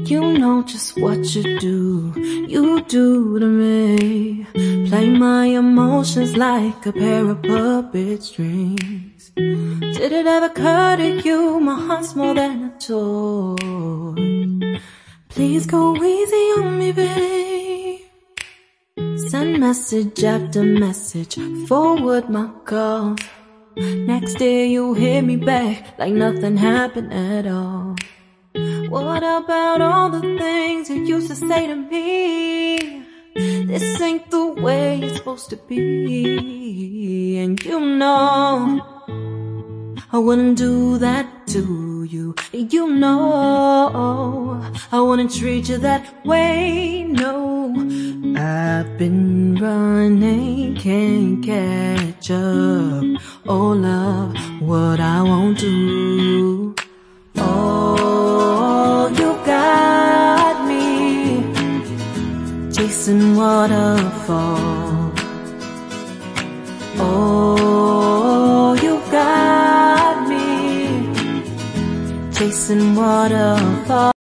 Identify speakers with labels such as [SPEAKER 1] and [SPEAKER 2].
[SPEAKER 1] You know just what you do to me. Play my emotions like a pair of puppet strings. Did it ever occur to you my heart's more than a toy? Please go easy on me, babe. Send message after message, forward my calls. Next day you hit me back like nothing happened at all. What about all the things you used to say to me? This ain't the way it's supposed to be. And you know I wouldn't do that to you. You know I wouldn't treat you that way, no. I've been running, can't catch up. Oh love, what I won't do. Oh, you got me chasing waterfalls. Oh, you got me chasing waterfalls.